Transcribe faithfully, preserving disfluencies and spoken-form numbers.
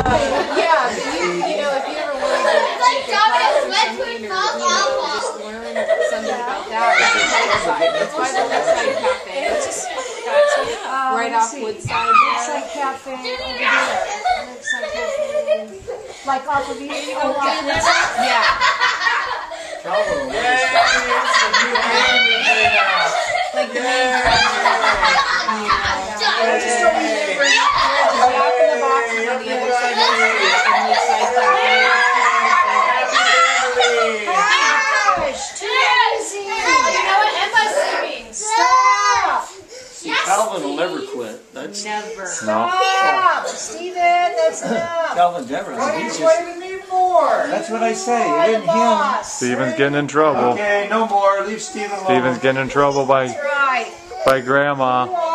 Yeah, but you, you know, if you ever wanted to take a class or something, or, you know, just learn something about that, it's Lakeside. It's by the Lakeside Cafe. It's just Uh, right off Woodside. Lakeside Cafe over there. Lakeside Cafe. Like off of East oh, off Woodside? Yeah. Calvin will never stop. Like the main just over here, back in the box and on the other side of the street from Lakeside Cafe. Gosh, too easy. You know what? Emma's sleeping. Stop. See, Calvin will never quit. That's Never. Stop. Steven, that's enough. Calvin never. What are you He's just, waiting me for? that's what I say. It isn't him. Boss. Steven's getting in trouble. Okay, no more. Leave Steven alone. Steven's getting in trouble by That's right. by Grandma.